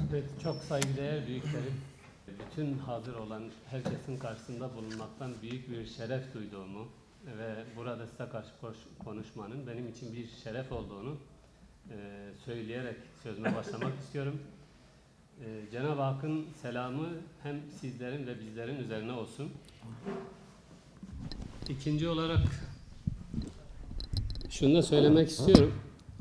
Evet, çok saygıdeğer büyüklerim, bütün hazır olan herkesin karşısında bulunmaktan büyük bir şeref duyduğumu ve burada size karşı konuşmanın benim için bir şeref olduğunu söyleyerek sözüme başlamak istiyorum. Cenab-ı Hakk'ın selamı hem sizlerin ve bizlerin üzerine olsun. İkinci olarak şunu da söylemek istiyorum.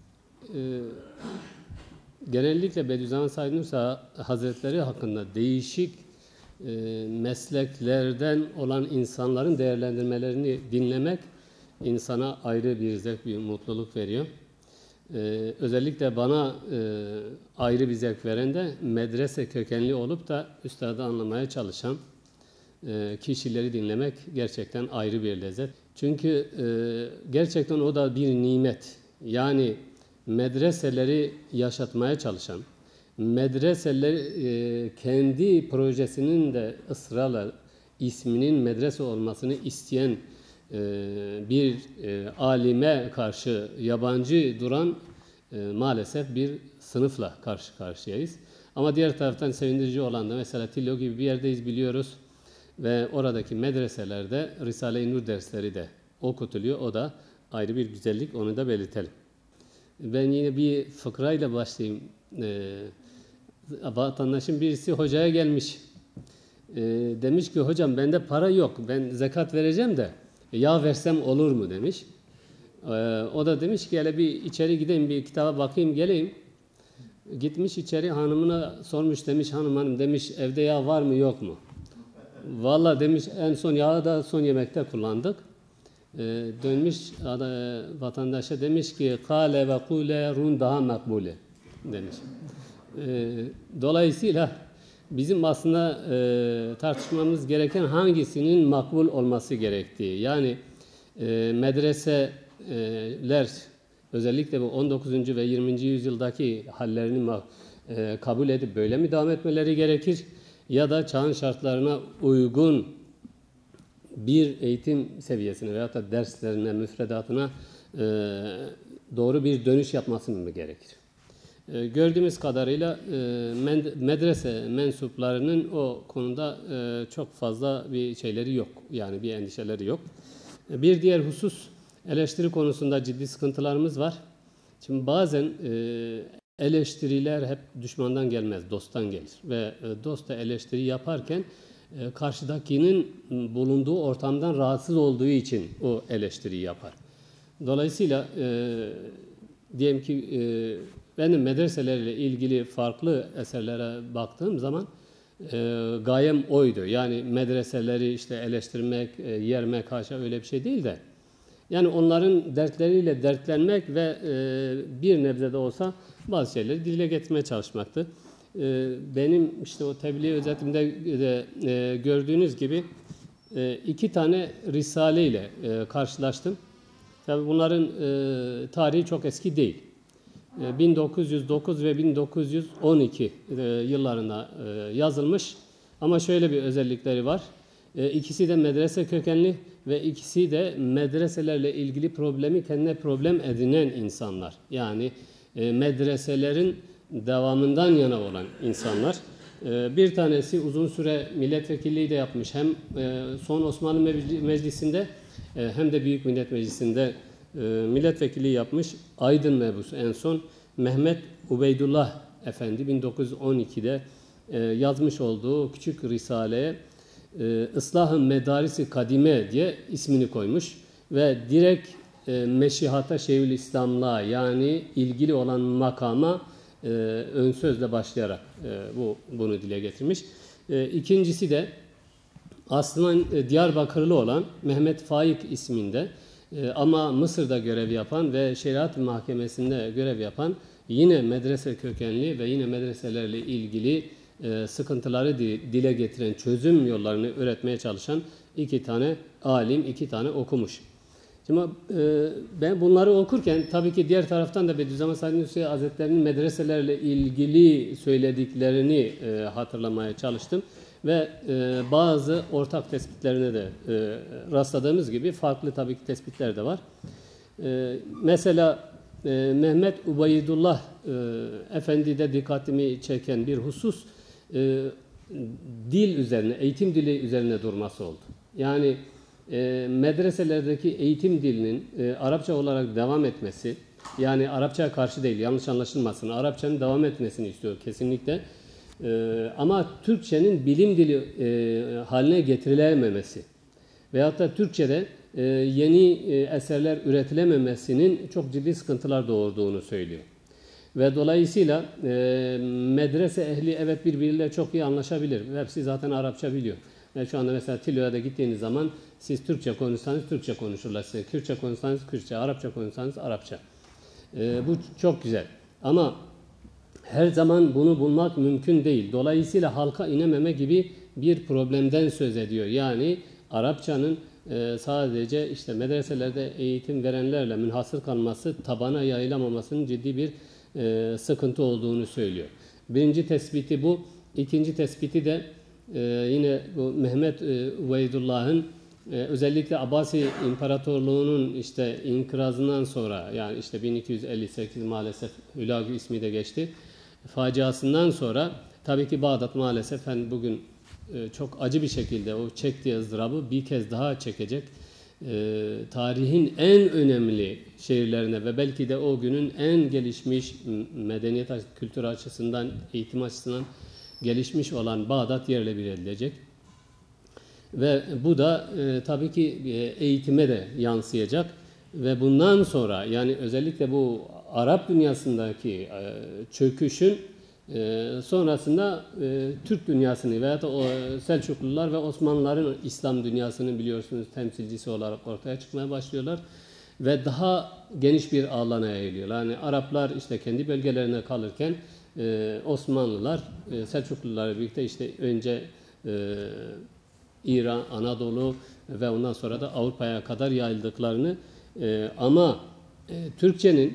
Genellikle Bediüzzaman Said Nursi Hazretleri hakkında değişik mesleklerden olan insanların değerlendirmelerini dinlemek insana ayrı bir zevk, bir mutluluk veriyor. Özellikle bana ayrı bir zevk veren de medrese kökenli olup da üstadı anlamaya çalışan kişileri dinlemek gerçekten ayrı bir lezzet. Çünkü gerçekten o da bir nimet. Yani medreseleri yaşatmaya çalışan, medreseler kendi projesinin de ısrarla isminin medrese olmasını isteyen bir alime karşı yabancı duran maalesef bir sınıfla karşı karşıyayız. Ama diğer taraftan sevindirici olan da mesela Tillo gibi bir yerdeyiz biliyoruz ve oradaki medreselerde Risale-i Nur dersleri de okutuluyor. O da ayrı bir güzellik, onu da belirtelim. Ben yine bir fıkrayla başlayayım. Vatandaşın birisi hocaya gelmiş. Demiş ki hocam bende para yok. Ben zekat vereceğim de ya versem olur mu demiş. O da demiş ki hele bir içeri gideyim bir kitaba bakayım geleyim. Gitmiş içeri hanımına sormuş demiş hanım demiş evde yağ var mı yok mu? Vallahi demiş en son yağı da son yemekte kullandık. Dönmüş vatandaşa demiş ki kâle ve kûle run daha makbule demiş. Dolayısıyla bizim aslında tartışmamız gereken hangisinin makbul olması gerektiği. Yani medreseler özellikle bu 19. ve 20. yüzyıldaki hallerini kabul edip böyle mi devam etmeleri gerekir? Ya da çağın şartlarına uygun bir eğitim seviyesine veyahut da derslerine, müfredatına doğru bir dönüş yapması mı gerekir? Gördüğümüz kadarıyla medrese mensuplarının o konuda çok fazla bir şeyleri yok. Yani bir endişeleri yok. Bir diğer husus eleştiri konusunda ciddi sıkıntılarımız var. Şimdi bazen eleştiriler hep düşmandan gelmez, dosttan gelir. Ve dost da eleştiri yaparken karşıdakinin bulunduğu ortamdan rahatsız olduğu için o eleştiriyi yapar. Dolayısıyla diyelim ki benim medreselerle ilgili farklı eserlere baktığım zaman gayem oydu. Yani medreseleri işte eleştirmek, yermek haşa öyle bir şey değil de yani onların dertleriyle dertlenmek ve bir nebze de olsa bazı şeyleri dile getirmeye çalışmaktı. Benim işte o tebliğ özetimde de gördüğünüz gibi iki tane risale ile karşılaştım. Tabii bunların tarihi çok eski değil. 1909 ve 1912 yıllarında yazılmış ama şöyle bir özellikleri var. İkisi de medrese kökenli ve ikisi de medreselerle ilgili problemi kendine problem edinen insanlar. Yani medreselerin devamından yana olan insanlar. Bir tanesi uzun süre milletvekilliği de yapmış. Hem son Osmanlı Meclisi'nde hem de Büyük Millet Meclisi'nde milletvekilliği yapmış. Aydın mebusu en son Mehmet Ubeydullah Efendi 1912'de yazmış olduğu küçük risaleye Islahı Medarisi Kadime diye ismini koymuş ve direkt Meşihata Şeyhülislam'la yani ilgili olan makama ön sözle başlayarak bunu dile getirmiş. İkincisi de aslında Diyarbakırlı olan Mehmet Faik isminde ama Mısır'da görev yapan ve Şeriat Mahkemesi'nde görev yapan yine medrese kökenli ve yine medreselerle ilgili sıkıntıları dile getiren çözüm yollarını üretmeye çalışan iki tane alim, iki tane okumuş. Şimdi ben bunları okurken tabii ki diğer taraftan da Bediüzzaman Said Nursi Hazretleri'nin medreselerle ilgili söylediklerini hatırlamaya çalıştım. Ve bazı ortak tespitlerine de rastladığımız gibi farklı tabii ki tespitler de var. Mesela Mehmet Ubeydullah Efendi'de dikkatimi çeken bir husus dil üzerine, eğitim dili üzerine durması oldu. Yani medreselerdeki eğitim dilinin Arapça olarak devam etmesi, yani Arapçaya karşı değil, yanlış anlaşılmasın, Arapçanın devam etmesini istiyor kesinlikle. Ama Türkçenin bilim dili haline getirilememesi veyahut da Türkçe'de yeni eserler üretilememesinin çok ciddi sıkıntılar doğurduğunu söylüyor. Ve dolayısıyla medrese ehli evet birbiriyle çok iyi anlaşabilir. Hepsi zaten Arapça biliyor. Ve şu anda mesela Tilo'ya gittiğiniz zaman siz Türkçe konuşsanız Türkçe konuşurlar size. Kürtçe konuşsanız Kürtçe, Arapça konuşsanız Arapça. Bu çok güzel. Ama her zaman bunu bulmak mümkün değil. Dolayısıyla halka inememe gibi bir problemden söz ediyor. Yani Arapçanın sadece işte medreselerde eğitim verenlerle münhasır kalması, tabana yayılamamasının ciddi bir sıkıntı olduğunu söylüyor. Birinci tespiti bu. İkinci tespiti de yine bu Mehmet Ubeydullah'ın özellikle Abbasi İmparatorluğu'nun işte inkırazından sonra, yani işte 1258 maalesef Hülagü ismi de geçti, faciasından sonra tabii ki Bağdat maalesef bugün çok acı bir şekilde o çektiği ızdırabı bir kez daha çekecek. Tarihin en önemli şehirlerine ve belki de o günün en gelişmiş medeniyet, kültür açısından, eğitim açısından gelişmiş olan Bağdat yerle bir edilecek. Ve bu da tabii ki eğitime de yansıyacak. Ve bundan sonra, yani özellikle bu Arap dünyasındaki çöküşün sonrasında Türk dünyasını veya da Selçuklular ve Osmanlıların İslam dünyasının biliyorsunuz temsilcisi olarak ortaya çıkmaya başlıyorlar. Ve daha geniş bir alana yayılıyor. Yani Araplar işte kendi bölgelerine kalırken Osmanlılar Selçuklularla birlikte işte önce İran, Anadolu ve ondan sonra da Avrupa'ya kadar yayıldıklarını ama Türkçenin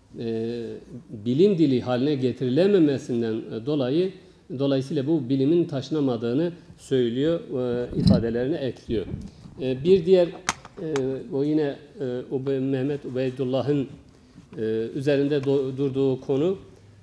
bilim dili haline getirilememesinden dolayısıyla bu bilimin taşınamadığını söylüyor, ifadelerini ekliyor. Bir diğer o yine Mehmet Ubeydullah'ın üzerinde durduğu konu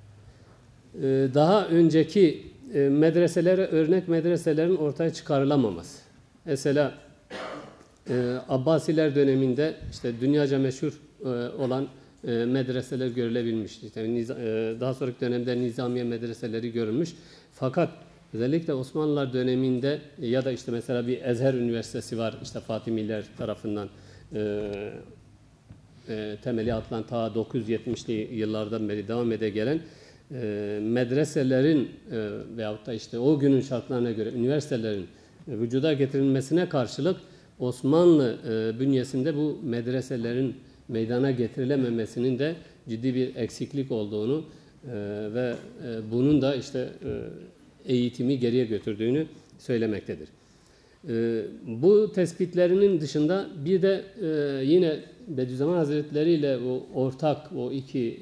daha önceki medreselere örnek medreselerin ortaya çıkarılamaması. Mesela Abbasiler döneminde işte dünyaca meşhur olan medreseler görülebilmiş. İşte daha sonraki dönemde Nizamiye medreseleri görülmüş. Fakat özellikle Osmanlılar döneminde ya da işte mesela bir Ezher Üniversitesi var işte Fatimiler tarafından temeli atılan ta 970'li yıllardan beri devam ede gelen medreselerin veyahut da işte o günün şartlarına göre üniversitelerin vücuda getirilmesine karşılık Osmanlı bünyesinde bu medreselerin meydana getirilememesinin de ciddi bir eksiklik olduğunu ve bunun da işte eğitimi geriye götürdüğünü söylemektedir. Bu tespitlerinin dışında bir de yine Bediüzzaman Hazretleri ile o ortak o iki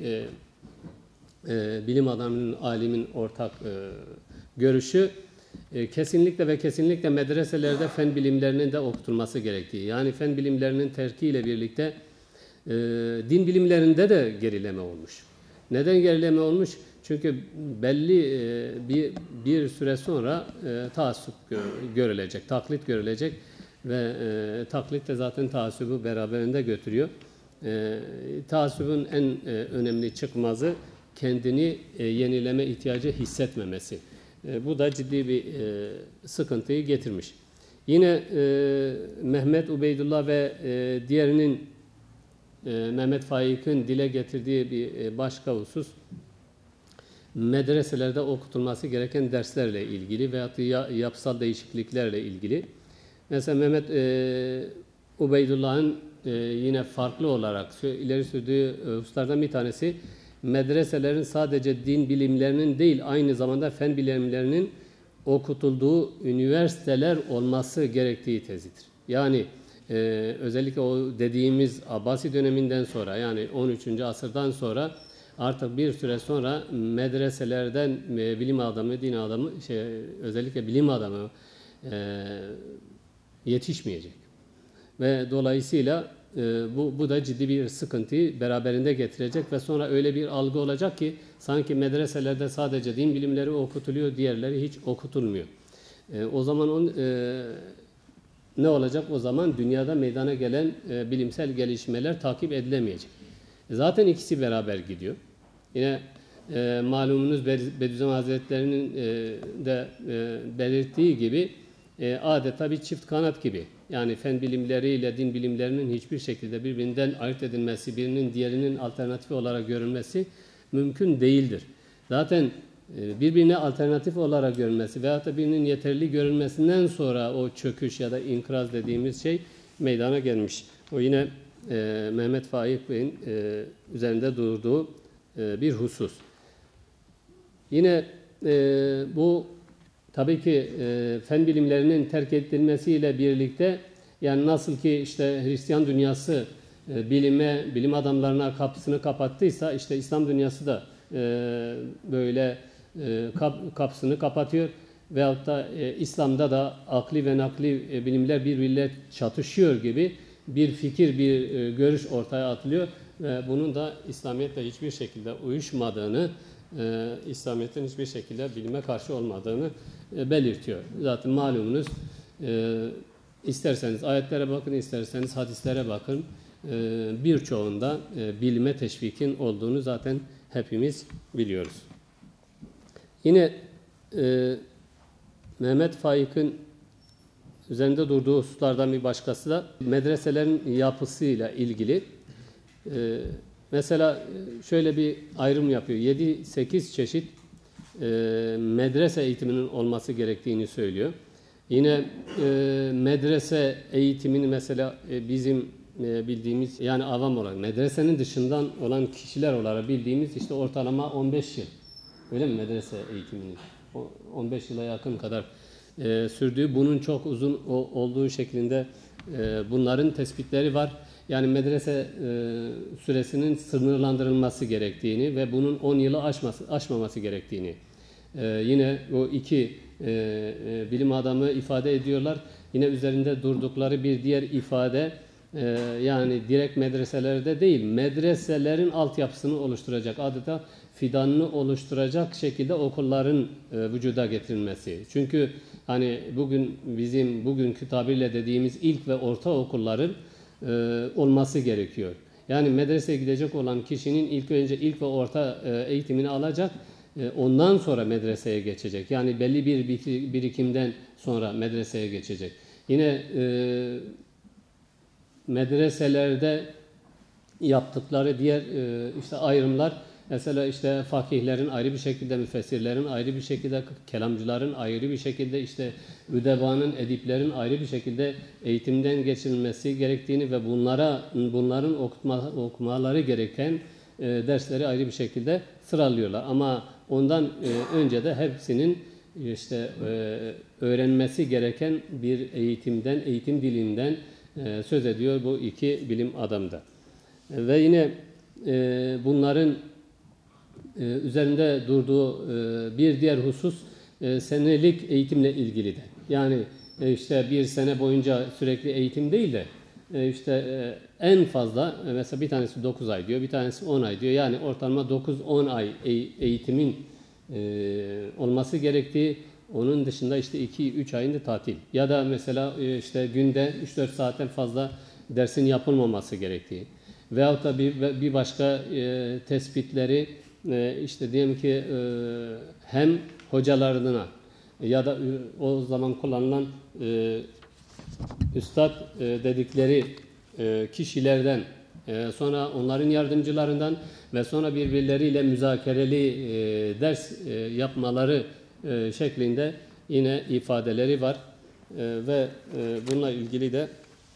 bilim adamının, alimin ortak görüşü kesinlikle ve kesinlikle medreselerde fen bilimlerinin de okutulması gerektiği. Yani fen bilimlerinin terkiyle birlikte din bilimlerinde de gerileme olmuş. Neden gerileme olmuş? Çünkü belli bir süre sonra taassup görülecek, taklit görülecek ve taklit de zaten taassubu beraberinde götürüyor. Taassubun en önemli çıkmazı kendini yenileme ihtiyacı hissetmemesi. Bu da ciddi bir sıkıntıyı getirmiş. Yine Mehmet Ubeydullah ve diğerinin Mehmet Faik'in dile getirdiği bir başka husus medreselerde okutulması gereken derslerle ilgili veyahut yapısal değişikliklerle ilgili. Mesela Mehmet Ubeydullah'ın yine farklı olarak ileri sürdüğü hususlardan bir tanesi medreselerin sadece din bilimlerinin değil aynı zamanda fen bilimlerinin okutulduğu üniversiteler olması gerektiği tezidir. Yani özellikle o dediğimiz Abbasi döneminden sonra yani 13. asırdan sonra artık bir süre sonra medreselerden bilim adamı, din adamı, özellikle bilim adamı yetişmeyecek. Ve dolayısıyla bu da ciddi bir sıkıntıyı beraberinde getirecek ve sonra öyle bir algı olacak ki sanki medreselerde sadece din bilimleri okutuluyor, diğerleri hiç okutulmuyor. O zaman ne olacak? O zaman dünyada meydana gelen bilimsel gelişmeler takip edilemeyecek. Zaten ikisi beraber gidiyor. Yine malumunuz Bediüzzaman Hazretleri'nin de belirttiği gibi adeta bir çift kanat gibi. Yani fen bilimleriyle din bilimlerinin hiçbir şekilde birbirinden ayırt edilmesi, birinin diğerinin alternatifi olarak görülmesi mümkün değildir. Zaten birbirine alternatif olarak görülmesi veyahut da birinin yeterli görülmesinden sonra o çöküş ya da inkılap dediğimiz şey meydana gelmiş. O yine Mehmet Faik Bey'in üzerinde durduğu bir husus. Yine bu tabii ki fen bilimlerinin terk edilmesiyle birlikte yani nasıl ki işte Hristiyan dünyası bilim adamlarına kapısını kapattıysa işte İslam dünyası da böyle kapısını kapatıyor veyahut da İslam'da da akli ve nakli bilimler birbiriyle çatışıyor gibi bir fikir, bir görüş ortaya atılıyor ve bunun da İslamiyet'le hiçbir şekilde uyuşmadığını, İslamiyet'in hiçbir şekilde bilime karşı olmadığını belirtiyor. Zaten malumunuz isterseniz ayetlere bakın, isterseniz hadislere bakın. Birçoğunda bilime teşvikin olduğunu zaten hepimiz biliyoruz. Yine Mehmet Faik'in üzerinde durduğu hususlardan bir başkası da medreselerin yapısıyla ilgili. Mesela şöyle bir ayrım yapıyor. 7-8 çeşit medrese eğitiminin olması gerektiğini söylüyor. Yine medrese eğitimini mesela bizim bildiğimiz yani avam olarak medresenin dışından olan kişiler olarak bildiğimiz işte ortalama 15 yıl. Öyle mi medrese eğitiminin? 15 yıla yakın kadar sürdüğü, bunun çok uzun olduğu şeklinde bunların tespitleri var. Yani medrese süresinin sınırlandırılması gerektiğini ve bunun 10 yılı aşmaması gerektiğini yine o iki bilim adamı ifade ediyorlar. Yine üzerinde durdukları bir diğer ifade yani direkt medreselerde değil, medreselerin altyapısını oluşturacak, adeta fidanını oluşturacak şekilde okulların vücuda getirilmesi. Çünkü hani bizim bugünkü tabirle dediğimiz ilk ve orta okulların olması gerekiyor. Yani medreseye gidecek olan kişinin ilk ve orta eğitimini alacak, ondan sonra medreseye geçecek. Yani belli bir birikimden sonra medreseye geçecek. Yine medreselerde yaptıkları diğer işte ayrımlar, mesela işte fakihlerin ayrı bir şekilde, müfessirlerin ayrı bir şekilde, kelamcıların ayrı bir şekilde, işte üdebanın, ediplerin ayrı bir şekilde eğitimden geçirilmesi gerektiğini ve bunların okumaları gereken dersleri ayrı bir şekilde sıralıyorlar. Ama ondan önce de hepsinin işte öğrenmesi gereken bir eğitim dilinden söz ediyor bu iki bilim adamı da. Ve yine bunların üzerinde durduğu bir diğer husus senelik eğitimle ilgili de. Yani işte bir sene boyunca sürekli eğitim değil de işte en fazla mesela bir tanesi 9 ay diyor, bir tanesi 10 ay diyor. Yani ortalama 9-10 ay eğitimin olması gerektiği, onun dışında işte 2-3 ayında tatil. Ya da mesela işte günde 3-4 saatten fazla dersin yapılmaması gerektiği. Veyahut da bir başka tespitleri işte diyelim ki hem hocalarına ya da o zaman kullanılan üstad dedikleri kişilerden, sonra onların yardımcılarından ve sonra birbirleriyle müzakereli ders yapmaları şeklinde yine ifadeleri var. Ve bununla ilgili de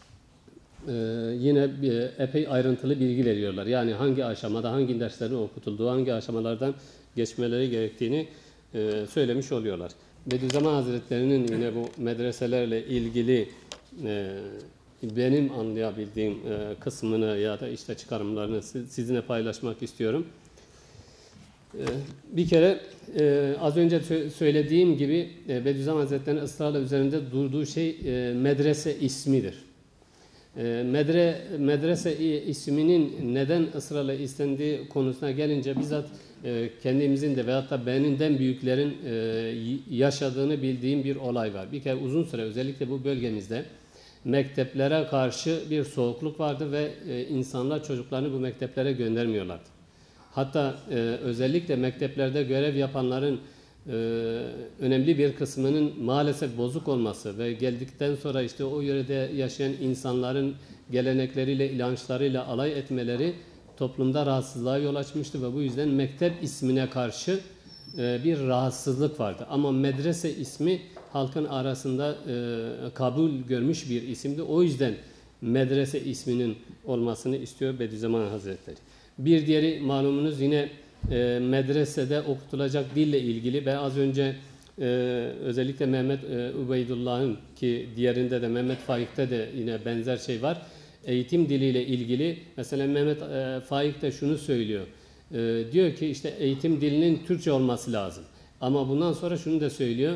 yine epey ayrıntılı bilgi veriyorlar. Yani hangi aşamada, hangi derslerin okutulduğu, hangi aşamalardan geçmeleri gerektiğini söylemiş oluyorlar. Bediüzzaman Hazretleri'nin yine bu medreselerle ilgili benim anlayabildiğim kısmını ya da işte çıkarımlarını sizinle paylaşmak istiyorum. Bir kere az önce söylediğim gibi Bediüzzaman Hazretleri'nin ısrarla üzerinde durduğu şey medrese ismidir. Medrese isminin neden ısrarla istendiği konusuna gelince bizzat kendimizin de veyahut da beninden büyüklerin yaşadığını bildiğim bir olay var. Bir kere uzun süre özellikle bu bölgemizde mekteplere karşı bir soğukluk vardı ve insanlar çocuklarını bu mekteplere göndermiyorlardı. Hatta özellikle mekteplerde görev yapanların önemli bir kısmının maalesef bozuk olması ve geldikten sonra işte o yörede yaşayan insanların gelenekleriyle, inançlarıyla alay etmeleri toplumda rahatsızlığa yol açmıştı ve bu yüzden mektep ismine karşı bir rahatsızlık vardı. Ama medrese ismi halkın arasında kabul görmüş bir isimdi. O yüzden medrese isminin olmasını istiyor Bediüzzaman Hazretleri. Bir diğeri malumunuz yine medresede okutulacak dille ilgili. Ben az önce özellikle Mehmet Ubeydullah'ın ki diğerinde de Mehmet Faik'te de yine benzer şey var. Eğitim diliyle ilgili mesela Mehmet Faik de şunu söylüyor. Diyor ki işte eğitim dilinin Türkçe olması lazım. Ama bundan sonra şunu da söylüyor.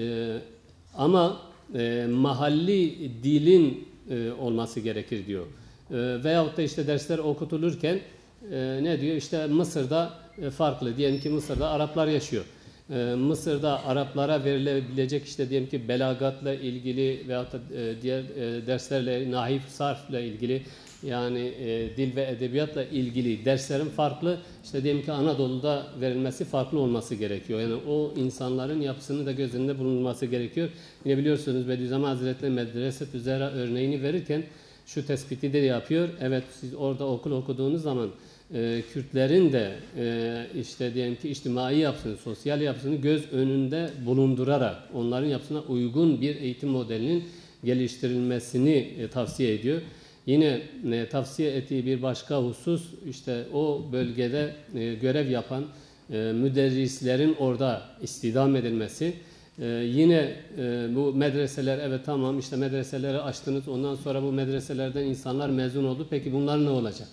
Ama mahalli dilin olması gerekir diyor. Veyahut da işte dersler okutulurken ne diyor? İşte Mısır'da farklı. Diyelim ki Mısır'da Araplar yaşıyor. Mısır'da Araplara verilebilecek işte diyelim ki belagatla ilgili veyahut da diğer derslerle, nahif, sarfla ilgili yani dil ve edebiyatla ilgili derslerin farklı. İşte diyelim ki Anadolu'da verilmesi farklı olması gerekiyor. Yani o insanların yapısını da göz önünde bulunması gerekiyor. Yine biliyorsunuz Bediüzzaman Hazretleri Medresetü Zehra örneğini verirken şu tespiti de yapıyor. Evet siz orada okul okuduğunuz zaman Kürtlerin de işte diyelim ki içtimai yapısını, sosyal yapısını göz önünde bulundurarak onların yapısına uygun bir eğitim modelinin geliştirilmesini tavsiye ediyor. Yine tavsiye ettiği bir başka husus işte o bölgede görev yapan müderrislerin orada istihdam edilmesi. Yine bu medreseler evet tamam işte medreseleri açtınız ondan sonra bu medreselerden insanlar mezun oldu. Peki bunlar ne olacak?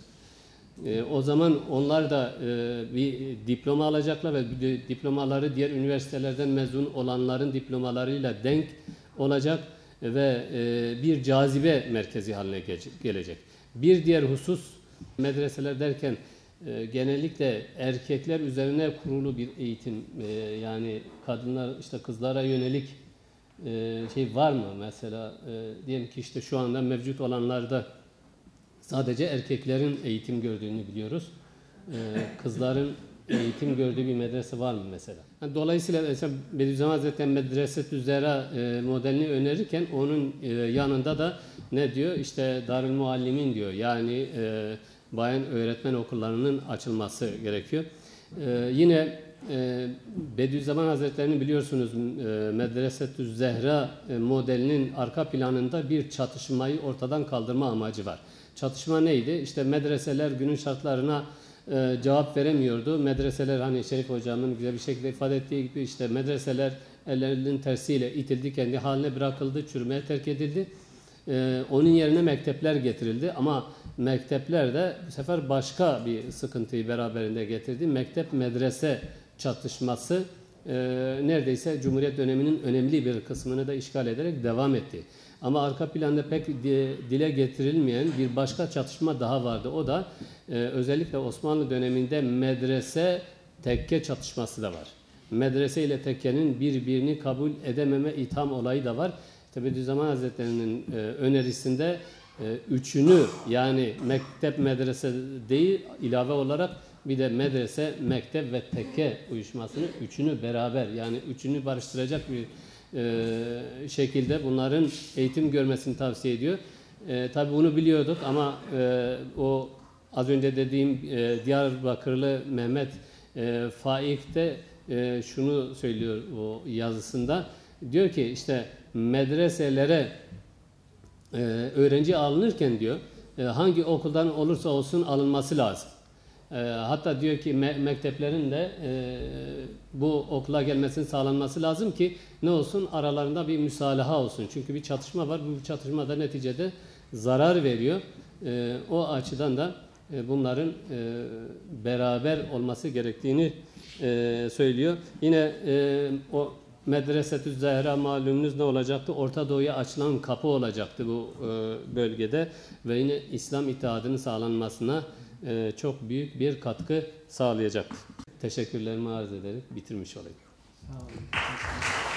O zaman onlar da bir diploma alacaklar ve diplomaları diğer üniversitelerden mezun olanların diplomalarıyla denk olacak ve bir cazibe merkezi haline gelecek. Bir diğer husus medreseler derken genellikle erkekler üzerine kurulu bir eğitim yani kadınlar işte kızlara yönelik şey var mı mesela diyelim ki işte şu anda mevcut olanlarda sadece erkeklerin eğitim gördüğünü biliyoruz. Kızların eğitim gördüğü bir medrese var mı mesela? Dolayısıyla mesela Bediüzzaman Hazretleri Medresetü Zehra modelini önerirken onun yanında da ne diyor? İşte Darül Muallimin diyor. Yani bayan öğretmen okullarının açılması gerekiyor. Yine Bediüzzaman Hazretleri'nin biliyorsunuz Medresetü Zehra modelinin arka planında bir çatışmayı ortadan kaldırma amacı var. Çatışma neydi? İşte medreseler günün şartlarına cevap veremiyordu. Medreseler hani Şerif Hocam'ın güzel bir şekilde ifade ettiği gibi işte medreseler ellerinin tersiyle itildi, kendi haline bırakıldı, çürümeye terk edildi. Onun yerine mektepler getirildi ama mektepler de bu sefer başka bir sıkıntıyı beraberinde getirdi. Mektep-medrese çatışması neredeyse Cumhuriyet döneminin önemli bir kısmını da işgal ederek devam etti. Ama arka planda pek dile getirilmeyen bir başka çatışma daha vardı. O da özellikle Osmanlı döneminde medrese tekke çatışması da var. Medrese ile tekkenin birbirini kabul edememe itham olayı da var. Bediüzzaman Hazretleri'nin önerisinde üçünü yani mektep medrese değil ilave olarak bir de medrese, mektep ve tekke uyuşmasını üçünü beraber yani üçünü barıştıracak bir şekilde bunların eğitim görmesini tavsiye ediyor. Tabii bunu biliyorduk ama o az önce dediğim Diyarbakırlı Mehmet Faik de şunu söylüyor o yazısında. Diyor ki işte medreselere öğrenci alınırken diyor hangi okuldan olursa olsun alınması lazım. Hatta diyor ki mekteplerin de bu okula gelmesinin sağlanması lazım ki ne olsun aralarında bir müsalaha olsun. Çünkü bir çatışma var. Bu çatışma da neticede zarar veriyor. O açıdan da bunların beraber olması gerektiğini söylüyor. Yine o Medresetü Zehra malumunuz ne olacaktı? Orta Doğu'ya açılan kapı olacaktı bu bölgede ve yine İslam itiadının sağlanmasına çok büyük bir katkı sağlayacaktı. Teşekkürlerimi arz ederek bitirmiş olayım. Sağ olun.